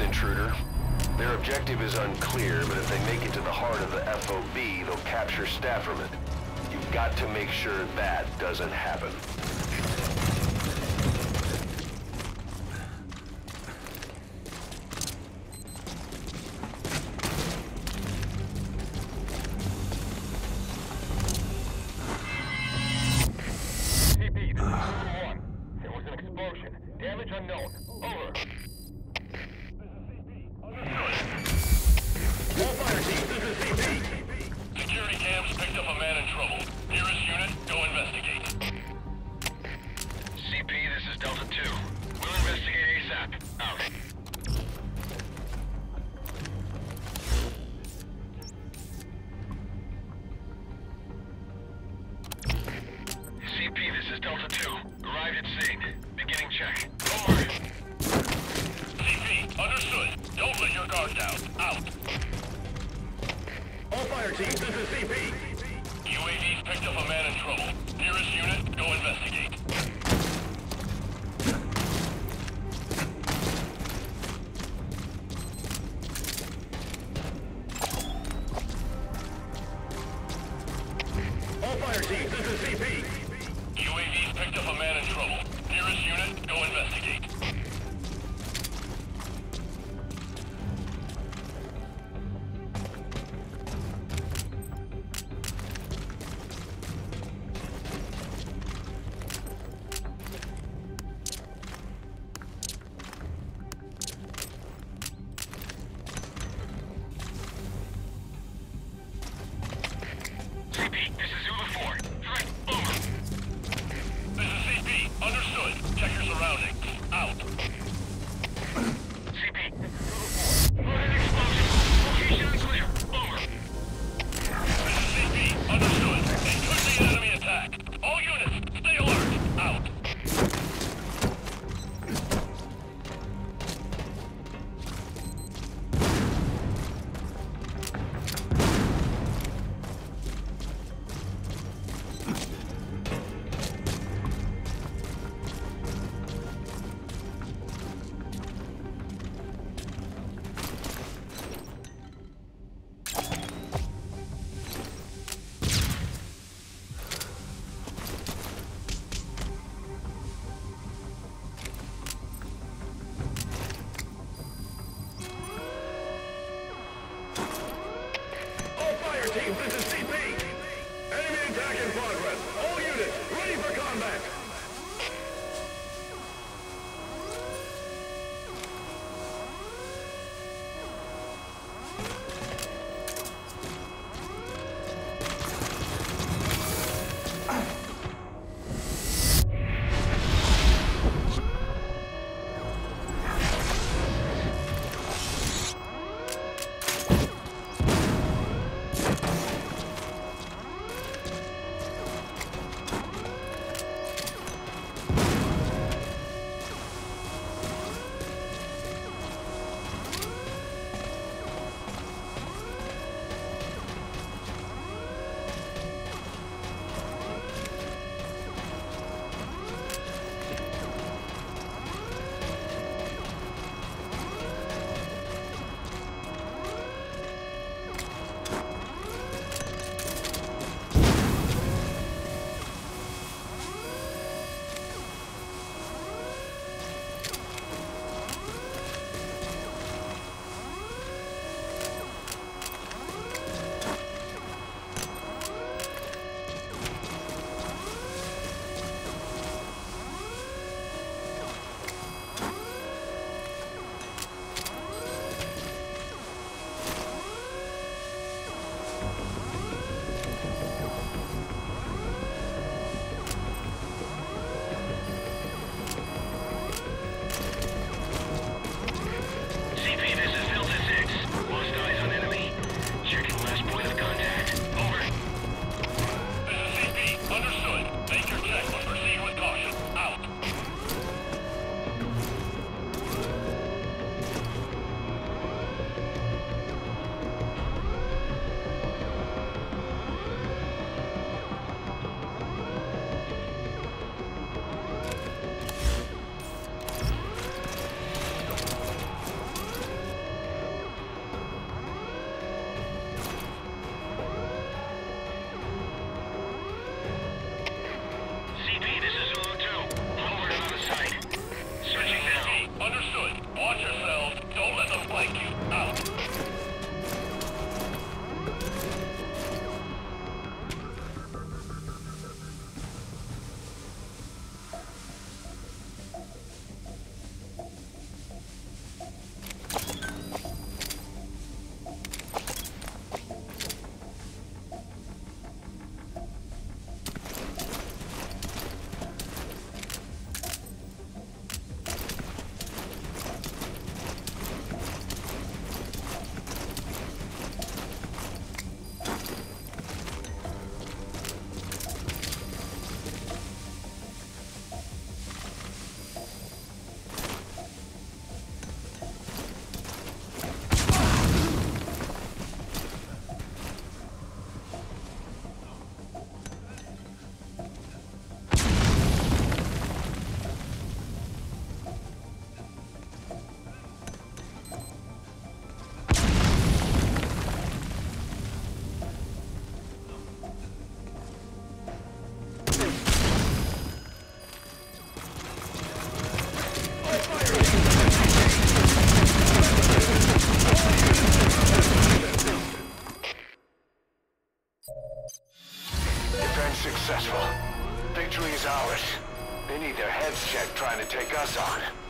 intruder. Their objective is unclear, but if they make it to the heart of the FOB, they'll capture Stafferman. You've got to make sure that doesn't happen. CP, this is 1. There was an explosion. Damage unknown. Over. All fire teams, this is CP. Security cams picked up a man in trouble. Nearest unit, go investigate. CP, this is Delta 2. We'll investigate ASAP. Out. CP, this is Delta 2. Arrived at scene. Beginning check. Over. CP, understood. Don't let your guard down. Out. All fire teams, this is CP. UAV's picked up a man in trouble. Nearest unit, go investigate. All fire teams, this is CP. UAV's picked up a man in trouble. Nearest unit, go investigate. heads check trying to take us on.